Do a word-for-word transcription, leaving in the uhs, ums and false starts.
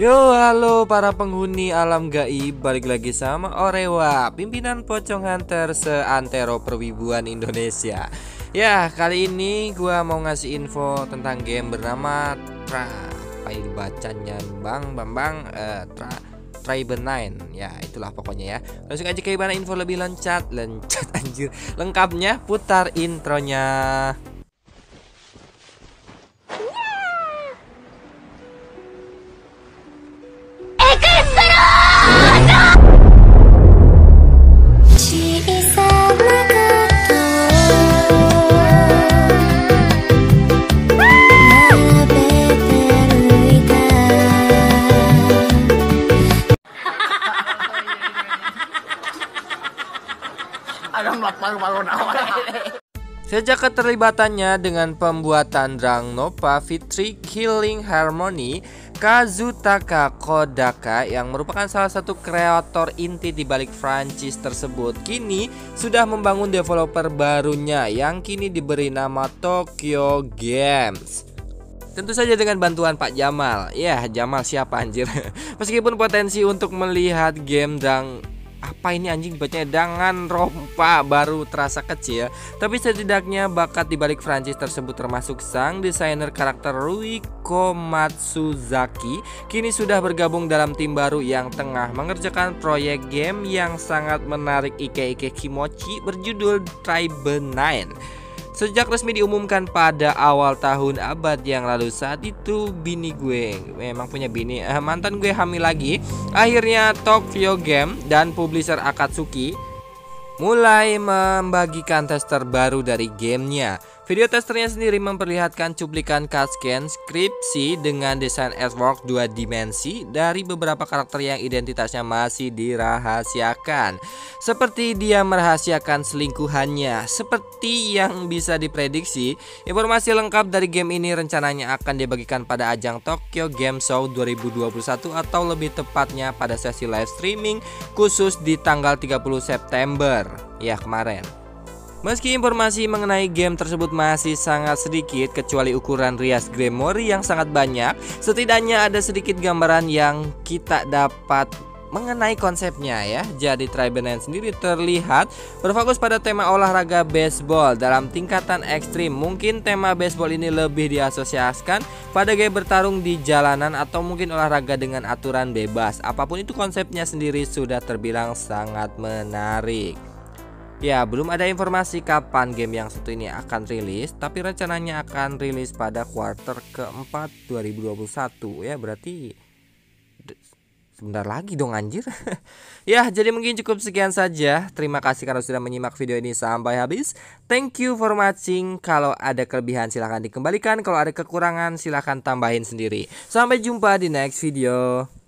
Yo, halo para penghuni alam gaib, balik lagi sama Orewa, pimpinan pocong hunter seantero perwibuan Indonesia. Ya, kali ini gua mau ngasih info tentang game bernama Tra, apa ini bacanya Bang Bambang uh, Tra Tribenine. Ya, itulah pokoknya ya. Langsung aja ke gimana info lebih loncat, loncat anjir. Lengkapnya putar intronya. Sejak keterlibatannya dengan pembuatan Drang Nova Fitri Killing Harmony, Kazutaka Kodaka yang merupakan salah satu kreator inti di balik franchise tersebut kini sudah membangun developer barunya yang kini diberi nama Tokyo Games. Tentu saja dengan bantuan Pak Jamal. Ya, Jamal siapa anjir? Meskipun potensi untuk melihat game Drang apa ini anjing bacanya dengan rompa baru terasa kecil, tapi setidaknya bakat di balik franchise tersebut termasuk sang desainer karakter Ruiko Matsuzaki kini sudah bergabung dalam tim baru yang tengah mengerjakan proyek game yang sangat menarik ike-ike kimochi berjudul Tribenine. Sejak resmi diumumkan pada awal tahun abad yang lalu, saat itu bini gue memang punya bini eh, mantan gue hamil lagi. Akhirnya Tokyo Game dan publisher Akatsuki mulai membagikan tester baru dari gamenya. Video testernya sendiri memperlihatkan cuplikan cutscene skripsi dengan desain artwork dua dimensi dari beberapa karakter yang identitasnya masih dirahasiakan. Seperti dia merahasiakan selingkuhannya. Seperti yang bisa diprediksi, informasi lengkap dari game ini rencananya akan dibagikan pada ajang Tokyo Game Show dua ribu dua puluh satu atau lebih tepatnya pada sesi live streaming khusus di tanggal tiga puluh September ya kemarin. Meski informasi mengenai game tersebut masih sangat sedikit kecuali ukuran rias Gremory yang sangat banyak, setidaknya ada sedikit gambaran yang kita dapat mengenai konsepnya ya. Jadi Tribenine sendiri terlihat berfokus pada tema olahraga baseball dalam tingkatan ekstrim. Mungkin tema baseball ini lebih diasosiasikan pada gaya bertarung di jalanan atau mungkin olahraga dengan aturan bebas. Apapun itu konsepnya sendiri sudah terbilang sangat menarik. Ya, belum ada informasi kapan game yang satu ini akan rilis, tapi rencananya akan rilis pada kuarter keempat dua ribu dua puluh satu. Ya, berarti sebentar lagi dong anjir. Ya, jadi mungkin cukup sekian saja. Terima kasih karena sudah menyimak video ini sampai habis. Thank you for watching. Kalau ada kelebihan silahkan dikembalikan, kalau ada kekurangan silahkan tambahin sendiri. Sampai jumpa di next video.